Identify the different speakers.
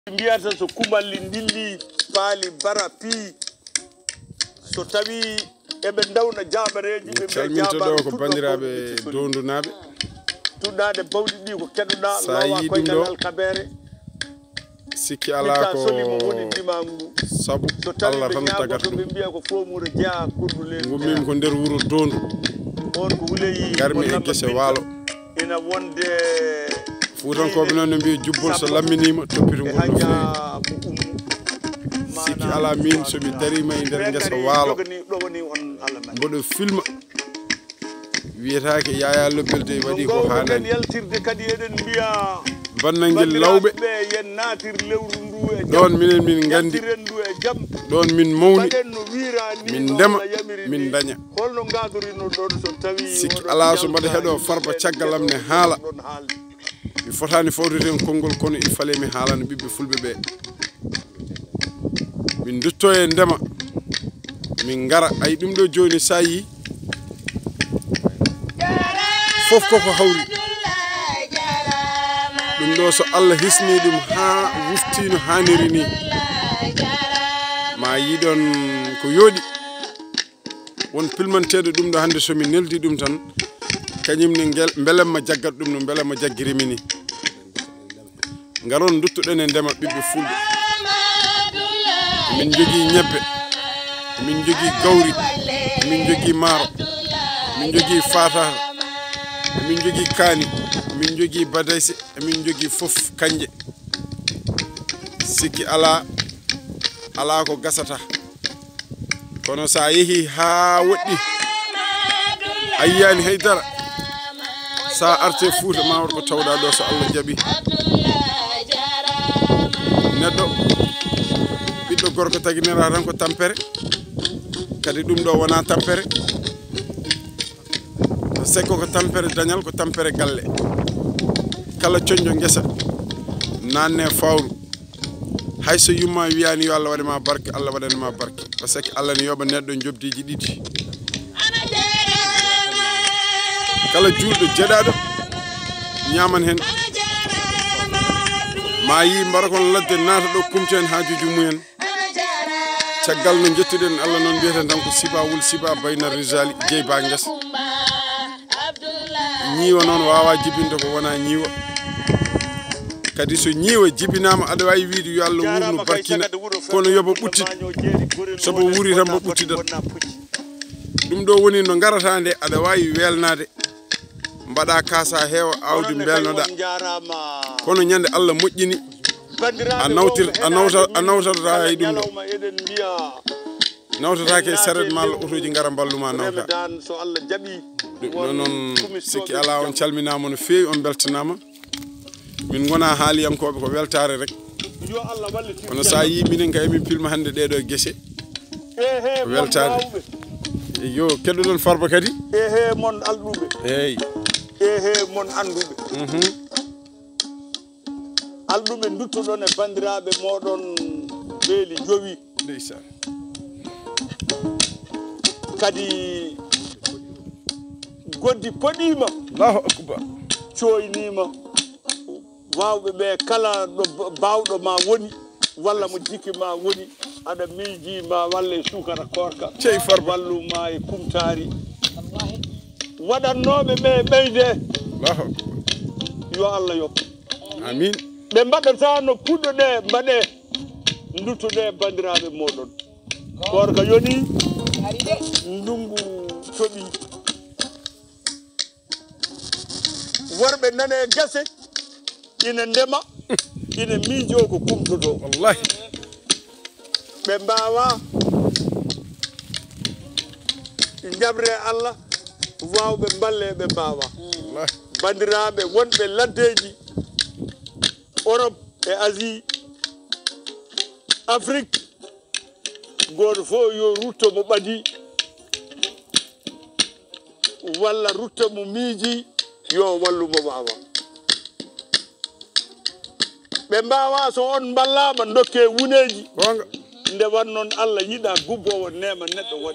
Speaker 1: mbiyata so kumalli dilli paali bara pi so tawi ebe dawna jabareji be
Speaker 2: calmintoɗo ko bandiraɓe dondunaɓe
Speaker 1: tuddade bawdi ɗi ko keɗuɗa
Speaker 2: sa yi ɗum ɗo sikki ala ko sabu Allah tan tagata ɗum gummimi ko nder wuro dondu garmi e guese waalo
Speaker 1: ina wonde
Speaker 2: fuutankoɓe noon no mbiya jubbol so lamminima toppito ngol no fewi sikki ala min somi darima e nder guesa waalo mboɗo filma wiyetake Yaya Lobbelde waɗi ko hanani bannangel lawɓe ɗon minen min gandi ɗon min mawni min ndema min daña sikki ala so mbaɗa heeɗo farba caggalam ne haala mi fotani fawteten konngol kono il fallait mi haalana ɓiɓɓe fulɓe ɓe min dutto e ndema min ngara ay ɗum ɗo joni sa yi fof koko hawri ɗum ɗo so Allah hisni ɗum ha wuftino haniri ni ma yiɗon ko yooɗi won pilmanteɗo ɗum ɗo hande somi neldi ɗum tan kañumne belemma jaggat ɗum no belemma jaggirimi ni garon duttoɗen e ndema ɓiɓɓe fulɓe min jogui ñebbe min jogui gawri min jogui maaro min jogui fatata min jogui kaani min jogui badayse min jogui fof kanje sikki ala ko gasata kono sa yeehi ha woɗɗi a yiyani haydara sa arte Fuuta ma wat ko tawɗa ɗo so Allah jaaɓi neɗɗo ɓiɗɗo gorko taginira tan ko tampere kadi ɗum ɗo wona tampere sekko ko tampere dañal ko tampere galle kala coñjo ngesa nanne fawru hayso yumma wiyani yo Allah waɗema barke Allah waɗanima barke par ce que Allah ne yoɓa neɗɗo jobdiji ɗiɗi kala julɗo jeɗaɗo ñaman hen ma yi mbara kon ladde naata ɗo kumti hen hajuji mumen caggal no jettuɗen Allah noon mbiyeten tan ko siba wul siba bayna rijali jeyba guesa ñiiwa noon wawa jibinde ko wona ñiiwa kadi so ñiiwa jibinama aɗa wawi wiide yo Allah wurno barkina kono yobo ɓuttid sobo wuri tan mo ɓuttidat ɗum ɗo woni no garata nde aɗa wawi welnade mbaɗa kasa heewa awdi belnoɗa kono ñande Allah moƴƴini a nawtata hay ɗum ɗo nawtatake saret ma otoji gara balluma nawta ɗum noon sikki ala on calminama no fewi on beltanama min gona haaliyankoɓe ko weltare rek kono sa yi minen kay min pilma hande ɗeɗo guese ko weltare yo keɗoɗon farba kadi
Speaker 1: mon alɗuɓe
Speaker 2: eyyi
Speaker 1: mon anduɓe alɗuɓe duttoɗon e bandiraɓe moɗon beeli jowi
Speaker 2: ndeysan
Speaker 1: kadi goddi poɗima
Speaker 2: Allahu akbar
Speaker 1: coynima wawɓe ɓe kala ɗo bawɗo ma woni walla mo jikki ma woni aɗa miiji ma walla e sukara korka
Speaker 2: cey farba
Speaker 1: walluma e kumtari waɗannoɓe ɓe ɓeyde
Speaker 2: Allahu akbar
Speaker 1: yo Allah yoppa
Speaker 2: amin
Speaker 1: ɓe mbaɗata no puɗɗo ɗe mbaɗe duttoɗe bandiraɓe moɗon korka yoni ndungu toɓi worɓe nane gese ina ndema ina miijo ko kumtoto
Speaker 2: wallahi
Speaker 1: ɓe mbawa jabre Allah wawɓe balle ɓe mbawa bandiraɓe wonɓe laddeji Europe e Asie Afrique goto fof yo rutto mo ɓadi walla rutto mo miiji yo wallumo wawa ɓe mbawa so on ballama dokke wuneji
Speaker 2: gonga
Speaker 1: nde wannoon Allah yiɗa gubbowo nema neɗɗo